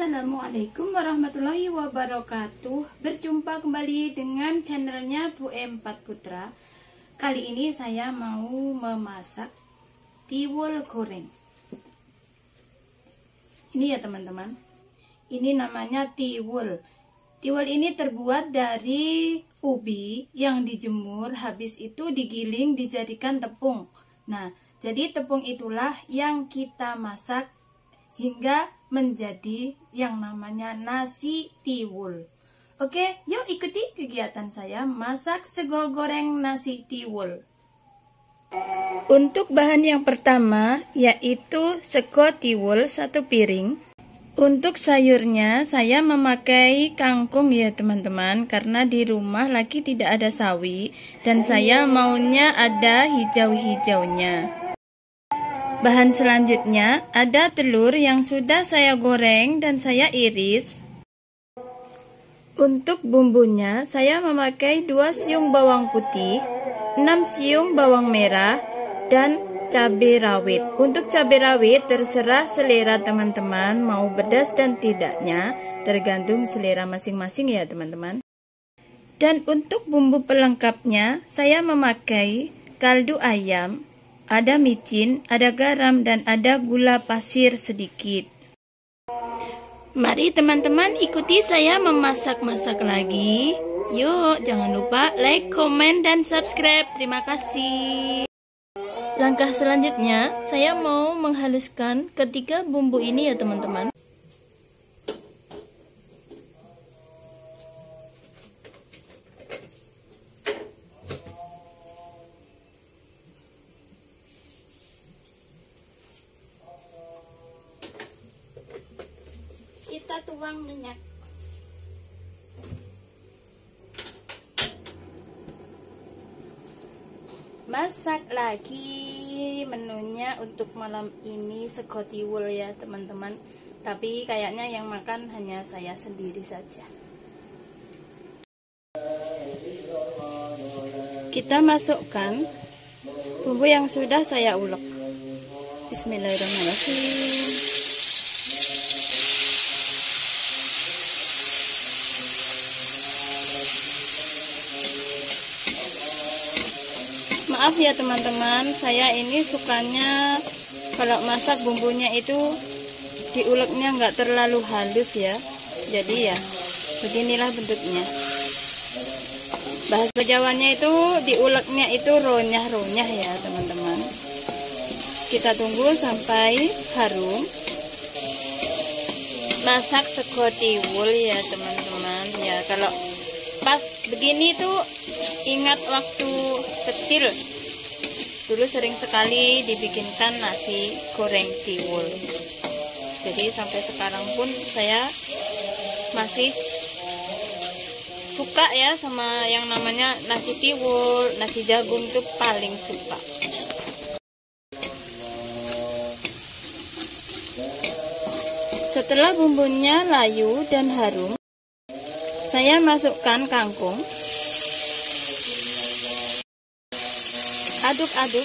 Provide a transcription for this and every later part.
Assalamualaikum warahmatullahi wabarakatuh. Berjumpa kembali dengan channelnya Bu Empat Putra. Kali ini saya mau memasak tiwul goreng. Ini ya teman-teman, ini namanya tiwul. Tiwul ini terbuat dari ubi yang dijemur, habis itu digiling dijadikan tepung. Nah, jadi tepung itulah yang kita masak hingga menjadi yang namanya nasi tiwul. Oke, yuk ikuti kegiatan saya masak sego goreng nasi tiwul. Untuk bahan yang pertama yaitu sego tiwul 1 piring. Untuk sayurnya saya memakai kangkung ya teman-teman, karena di rumah lagi tidak ada sawi dan saya maunya ada hijau-hijaunya. Bahan selanjutnya ada telur yang sudah saya goreng dan saya iris. Untuk bumbunya saya memakai 2 siung bawang putih, 6 siung bawang merah, dan cabai rawit. Untuk cabai rawit terserah selera teman-teman mau pedas dan tidaknya, tergantung selera masing-masing ya teman-teman. Dan untuk bumbu pelengkapnya saya memakai kaldu ayam, ada micin, ada garam, dan ada gula pasir sedikit. Mari teman-teman ikuti saya memasak-masak lagi. Yuk, jangan lupa like, komen, dan subscribe. Terima kasih. Langkah selanjutnya, saya mau menghaluskan ketiga bumbu ini ya teman-teman. Kita tuang minyak. Masak lagi menunya untuk malam ini sego tiwul ya teman-teman. Tapi kayaknya yang makan hanya saya sendiri saja. Kita masukkan bumbu yang sudah saya ulek. Bismillahirrahmanirrahim. Maaf ya teman-teman, saya ini sukanya kalau masak bumbunya itu diuleknya nggak terlalu halus ya. Jadi ya beginilah bentuknya. Bahasa Jawanya itu diuleknya itu ronyah-ronyah ya teman-teman. Kita tunggu sampai harum. Masak sego tiwul ya teman-teman. Ya kalau pas begini tuh ingat waktu kecil dulu sering sekali dibikinkan nasi goreng tiwul. Jadi sampai sekarang pun saya masih suka ya sama yang namanya nasi tiwul, nasi jagung tuh paling suka. Setelah bumbunya layu dan harum, saya masukkan kangkung. Aduk-aduk.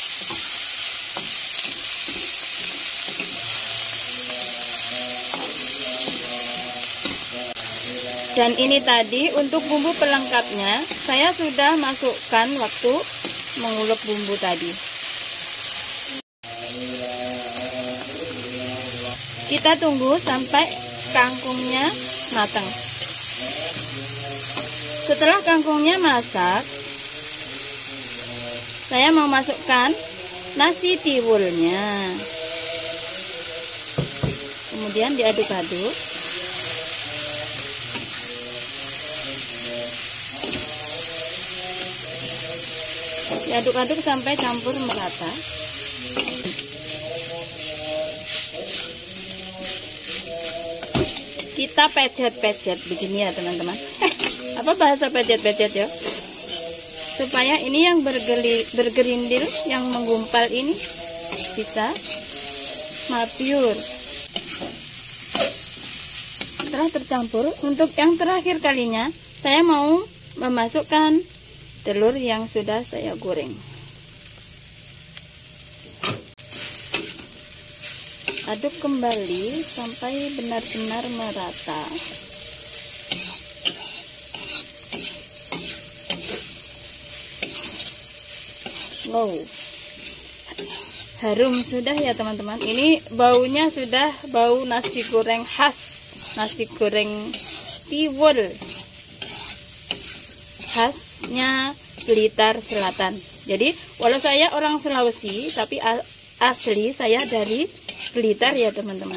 Dan ini tadi untuk bumbu pelengkapnya saya sudah masukkan waktu mengulek bumbu tadi. Kita tunggu sampai kangkungnya matang. Setelah kangkungnya masak, saya mau masukkan nasi tiwulnya. Kemudian diaduk-aduk. Diaduk-aduk sampai campur merata. Kita pecet-pecet begini ya teman-teman. Apa bahasa pecet-pecet ya? Supaya ini yang bergerindil, yang menggumpal ini bisa mapiur. Setelah tercampur, untuk yang terakhir kalinya saya mau memasukkan telur yang sudah saya goreng. Aduk kembali sampai benar-benar merata. Wow, harum sudah ya teman-teman. Ini baunya sudah bau nasi goreng khas, nasi goreng tiwul khasnya Blitar Selatan. Jadi walau saya orang Sulawesi, tapi asli saya dari Blitar ya teman-teman.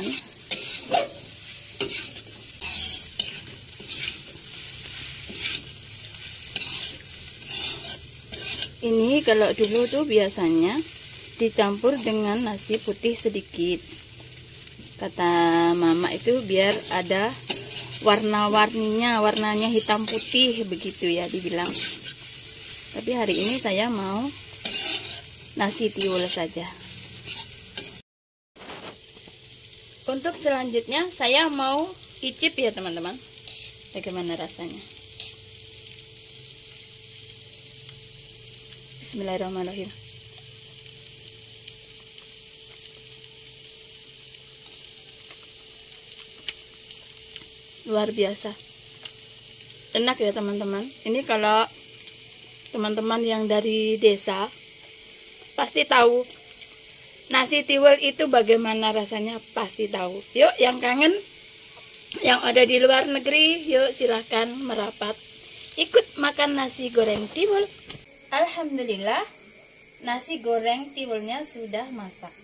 Ini kalau dulu tuh biasanya dicampur dengan nasi putih sedikit. Kata mama itu biar ada warna-warninya, warnanya hitam putih begitu ya dibilang. Tapi hari ini saya mau nasi tiwul saja. Untuk selanjutnya saya mau icip ya teman-teman, bagaimana rasanya. Bismillahirrahmanirrahim. Luar biasa enak ya teman-teman. Ini kalau teman-teman yang dari desa pasti tahu nasi tiwul itu bagaimana rasanya, pasti tahu. Yuk yang kangen, yang ada di luar negeri, yuk silahkan merapat ikut makan nasi goreng tiwul. Alhamdulillah, nasi goreng tiwulnya sudah masak.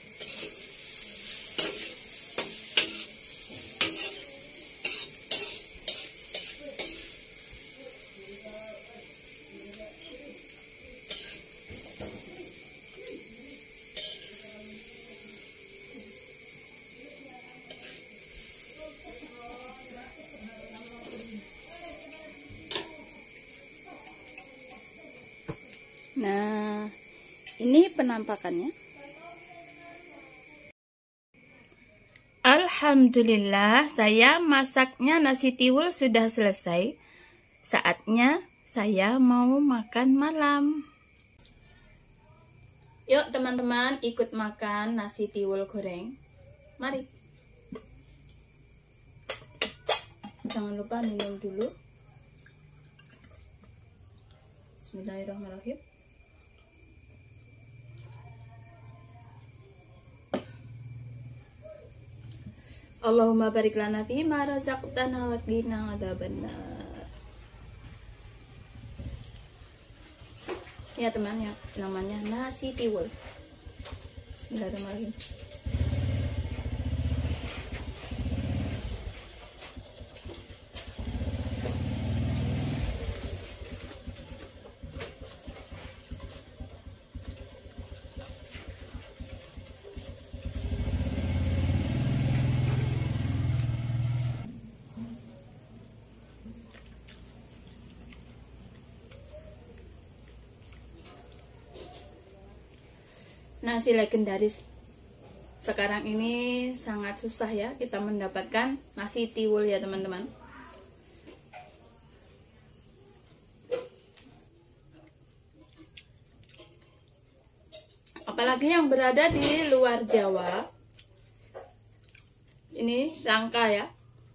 Nah, ini penampakannya. Alhamdulillah, saya masaknya nasi tiwul sudah selesai. Saatnya saya mau makan malam. Yuk teman-teman, ikut makan nasi tiwul goreng. Mari. Jangan lupa minum dulu. Bismillahirrahmanirrahim. Allahumma barik lana fi ma razaqtana wa qina adzabannar. Ya teman, yang namanya nasi tiwul. Bismillahirrahmanirrahim. Nasi legendaris. Sekarang ini sangat susah ya kita mendapatkan nasi tiwul ya teman-teman. Apalagi yang berada di luar Jawa. Ini langka ya.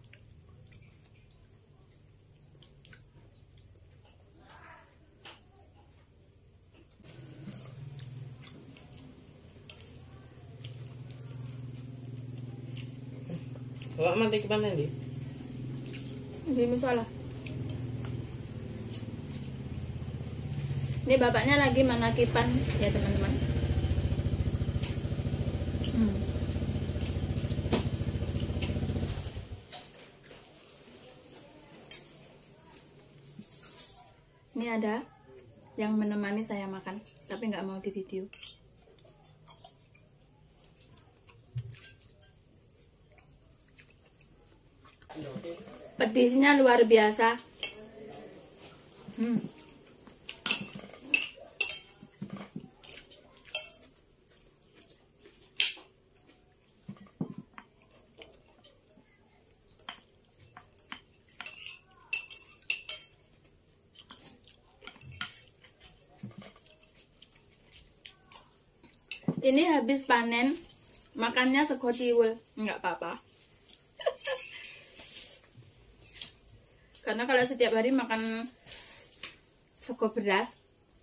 Wak mati ke mana nih? Di musola. Ini bapaknya lagi manakipan ya teman-teman. Ini ada yang menemani saya makan, tapi nggak mau di video. Pedisnya luar biasa. Ini habis panen Makannya sego tiwul, nggak apa-apa. Karena kalau setiap hari makan sego beras,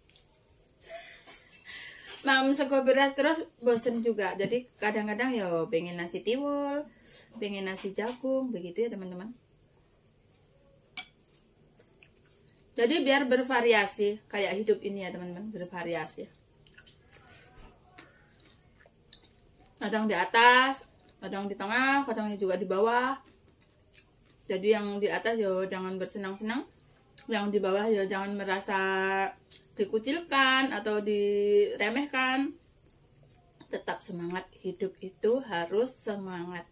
sego beras terus bosen juga. Jadi kadang-kadang ya pengen nasi tiwul, pengen nasi jagung, begitu ya teman-teman. Jadi biar bervariasi, kayak hidup ini ya teman-teman, bervariasi. Kadang di atas, kadang di tengah, kadang juga di bawah. Jadi yang di atas ya jangan bersenang-senang, yang di bawah ya jangan merasa dikucilkan atau diremehkan. Tetap semangat, hidup itu harus semangat.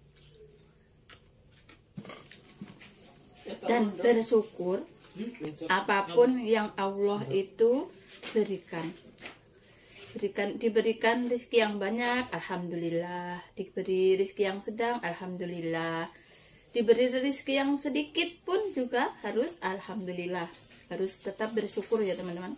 Dan bersyukur apapun yang Allah itu diberikan rezeki yang banyak, alhamdulillah. Diberi rezeki yang sedang, alhamdulillah. Diberi rezeki yang sedikit pun juga harus alhamdulillah. Harus tetap bersyukur ya teman-teman.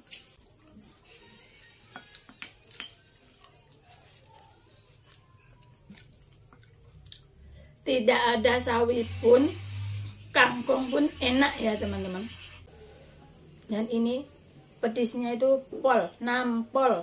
Tidak ada sawi pun, kangkung pun enak ya teman-teman. Dan ini pedisnya itu nampol.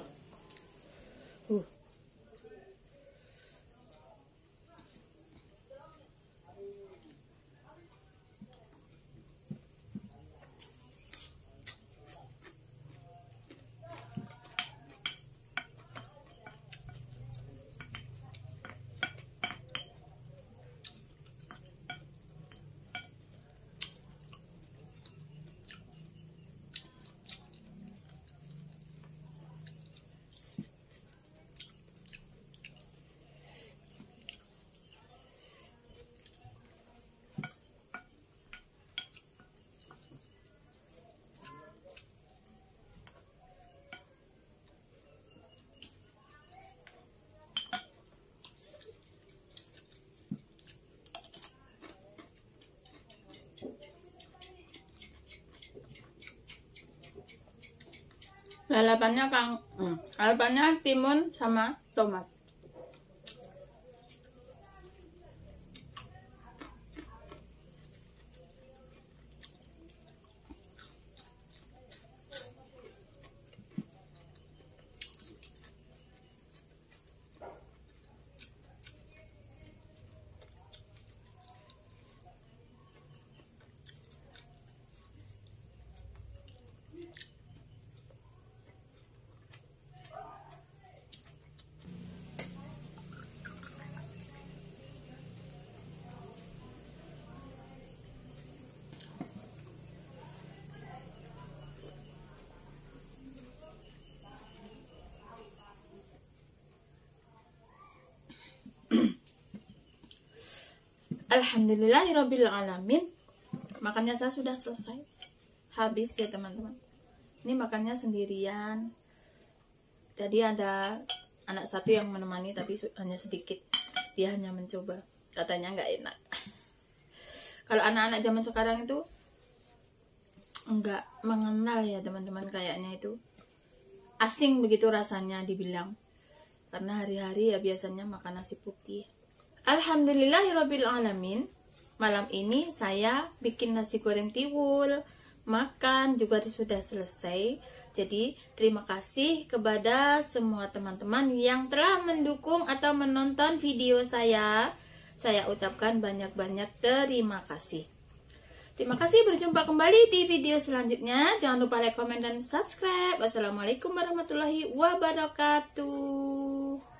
Lalapannya timun sama tomat. Alhamdulillahirabbil alamin. Makannya saya sudah selesai. Habis ya teman-teman. Ini makannya sendirian. Tadi ada anak satu yang menemani tapi hanya sedikit. Dia hanya mencoba. Katanya nggak enak. Kalau anak-anak zaman sekarang itu nggak mengenal ya teman-teman, kayaknya itu asing begitu rasanya dibilang. Karena hari-hari ya biasanya makan nasi putih. Alhamdulillahirabbil alamin. Malam ini saya bikin nasi goreng tiwul, makan juga sudah selesai. Jadi terima kasih kepada semua teman-teman yang telah mendukung atau menonton video saya. Saya ucapkan banyak-banyak terima kasih. Terima kasih, berjumpa kembali di video selanjutnya. Jangan lupa like, komen, dan subscribe. Wassalamualaikum warahmatullahi wabarakatuh.